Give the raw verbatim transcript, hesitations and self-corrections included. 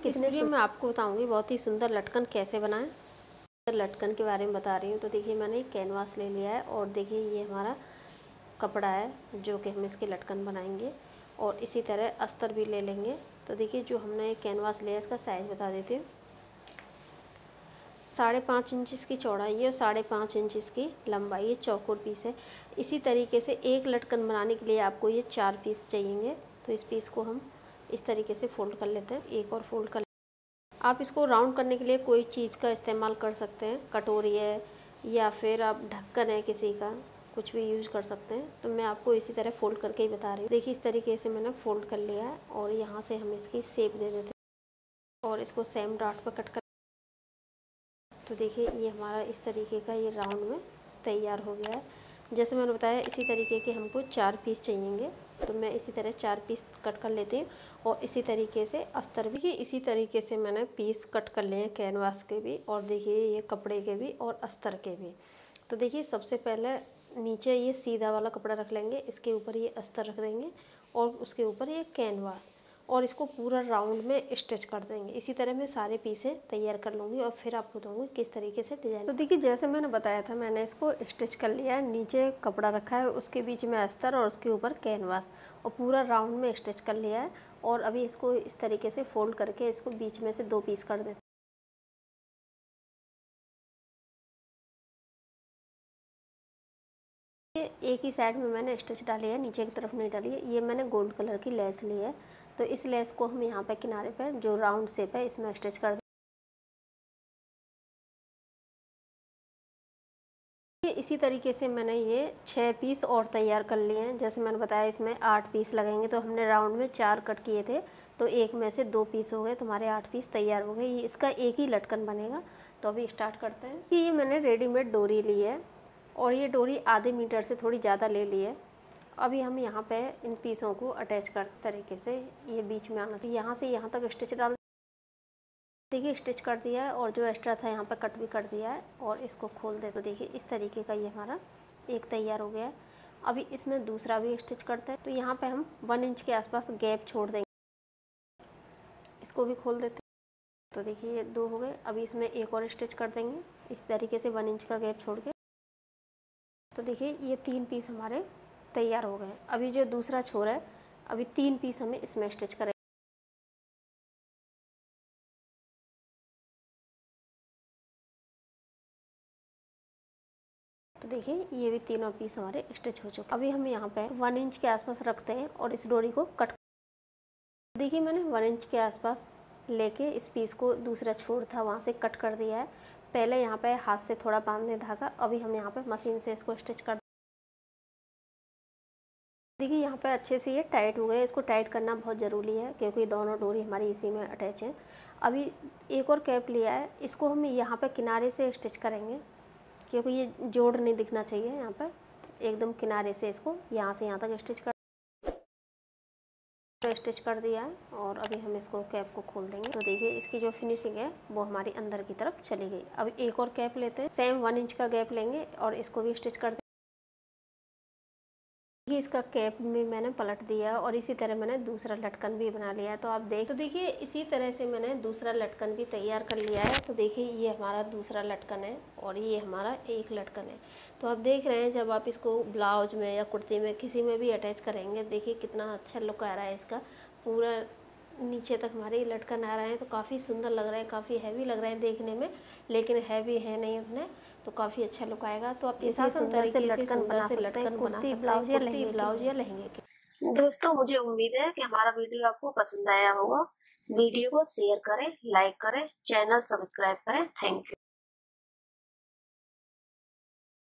कितने वीडियो में आपको बताऊंगी बहुत ही सुंदर लटकन कैसे बनाएं। लटकन के बारे में बता रही हूँ। तो देखिए मैंने कैनवास ले लिया है और देखिए ये हमारा कपड़ा है जो कि हम इसके लटकन बनाएंगे। और इसी तरह अस्तर भी ले लेंगे। तो देखिए जो हमने कैनवास लिया है इसका साइज़ बता देती हूँ। साढ़े पाँच इंच की चौड़ाई है और साढ़े पाँच इंच की लंबाई है। चौकोर पीस है। इसी तरीके से एक लटकन बनाने के लिए आपको ये चार पीस चाहिए। तो इस पीस को हम इस तरीके से फोल्ड कर लेते हैं। एक और फोल्ड कर आप इसको राउंड करने के लिए कोई चीज़ का इस्तेमाल कर सकते हैं। कटोरी है या फिर आप ढक्कन है किसी का, कुछ भी यूज़ कर सकते हैं। तो मैं आपको इसी तरह फ़ोल्ड करके ही बता रही हूँ। देखिए इस तरीके से मैंने फ़ोल्ड कर लिया है और यहाँ से हम इसकी शेप दे देते हैं और इसको सेम डॉट पर कट कर। तो देखिए ये हमारा इस तरीके का ये राउंड में तैयार हो गया है। जैसे मैंने बताया इसी तरीके के हमको चार पीस चाहिएंगे। तो मैं इसी तरह चार पीस कट कर लेती हूँ और इसी तरीके से अस्तर भी इसी तरीके से मैंने पीस कट कर लिए हैं, कैनवास के भी और देखिए ये कपड़े के भी और अस्तर के भी। तो देखिए सबसे पहले नीचे ये सीधा वाला कपड़ा रख लेंगे, इसके ऊपर ये अस्तर रख देंगे और उसके ऊपर ये कैनवास और इसको पूरा राउंड में स्टिच कर देंगे। इसी तरह मैं सारे पीसें तैयार कर लूँगी और फिर आपको बताऊँगी किस तरीके से डिज़ाइन। तो देखिए जैसे मैंने बताया था मैंने इसको स्टिच कर लिया है। नीचे कपड़ा रखा है, उसके बीच में अस्तर और उसके ऊपर कैनवास और पूरा राउंड में स्टिच कर लिया है। और अभी इसको इस तरीके से फोल्ड करके इसको बीच में से दो पीस कर देते। ये एक ही साइड में मैंने स्टिच डाली है, नीचे की तरफ नहीं डाली है। ये मैंने गोल्ड कलर की लेस ली है। तो इस लेस को हम यहाँ पे किनारे पे जो राउंड शेप है इसमें स्टिच कर इसी तरीके से मैंने ये छः पीस और तैयार कर लिए हैं। जैसे मैंने बताया इसमें आठ पीस लगेंगे। तो हमने राउंड में चार कट किए थे तो एक में से दो पीस हो गए, तुम्हारे आठ पीस तैयार हो गए। ये इसका एक ही लटकन बनेगा। तो अभी स्टार्ट करते हैं कि ये मैंने रेडीमेड डोरी ली है और ये डोरी आधे मीटर से थोड़ी ज़्यादा ले ली है। अभी हम यहाँ पे इन पीसों को अटैच कर तरीके से ये बीच में आना चाहिए। यहाँ से यहाँ तक स्टिच डाल देखिए स्टिच कर दिया है और जो एक्स्ट्रा था यहाँ पर कट भी कर दिया है और इसको खोल दे। तो देखिए इस तरीके का ये हमारा एक तैयार हो गया है। अभी इसमें दूसरा भी स्टिच करते हैं। तो यहाँ पे हम वन इंच के आसपास गैप छोड़ देंगे, इसको भी खोल देते हैं। तो देखिए ये दो हो गए। अभी इसमें एक और स्टिच कर देंगे इस तरीके से वन इंच का गैप छोड़ के। तो देखिए ये तीन पीस हमारे तैयार हो गए। अभी जो दूसरा छोर है अभी तीन पीस हमें इसमें स्टिच करें। तो देखिए ये भी तीनों पीस हमारे स्टिच हो चुके। अभी हम यहाँ पे वन इंच के आसपास रखते हैं और इस डोरी को कट। देखिए मैंने वन इंच के आसपास लेके इस पीस को दूसरा छोर था वहाँ से कट कर दिया है। पहले यहाँ पे हाथ से थोड़ा बांधने धागा। अभी हम यहाँ पे मशीन से इसको स्टिच कर देखिए यहाँ पे अच्छे से ये टाइट हो गए। इसको टाइट करना बहुत ज़रूरी है क्योंकि दोनों डोरी हमारी इसी में अटैच है। अभी एक और कैप लिया है, इसको हम यहाँ पे किनारे से स्टिच करेंगे क्योंकि ये जोड़ नहीं दिखना चाहिए। यहाँ पर एकदम किनारे से इसको यहाँ से यहाँ तक स्टिच कर स्टिच कर दिया है और अभी हम इसको कैप को खोल देंगे। तो देखिए इसकी जो फिनिशिंग है वो हमारी अंदर की तरफ चली गई। अब एक और कैप लेते हैं, सेम वन इंच का गैप लेंगे और इसको भी स्टिच कर देंगे। इसका कैप में मैंने पलट दिया और इसी तरह मैंने दूसरा लटकन भी बना लिया है। तो आप देख तो देखिए इसी तरह से मैंने दूसरा लटकन भी तैयार कर लिया है। तो देखिए ये हमारा दूसरा लटकन है और ये हमारा एक लटकन है। तो आप देख रहे हैं जब आप इसको ब्लाउज में या कुर्ती में किसी में भी अटैच करेंगे देखिए कितना अच्छा लुक आ रहा है इसका। पूरा नीचे तक हमारे लटकन आ रहे हैं तो काफ़ी सुंदर लग रहा है, काफ़ी हैवी लग रहे हैं देखने में, लेकिन हैवी है नहीं उतने। तो काफ़ी अच्छा लुक आएगा। तो आप इसी सुंदर से लटकन बना सकते हैं, कुर्ती ब्लाउज या लहंगे ब्लाउज या लहंगे के। दोस्तों मुझे उम्मीद है कि हमारा वीडियो आपको पसंद आया होगा। वीडियो को शेयर करें, लाइक करें, चैनल सब्सक्राइब करें। Thank you.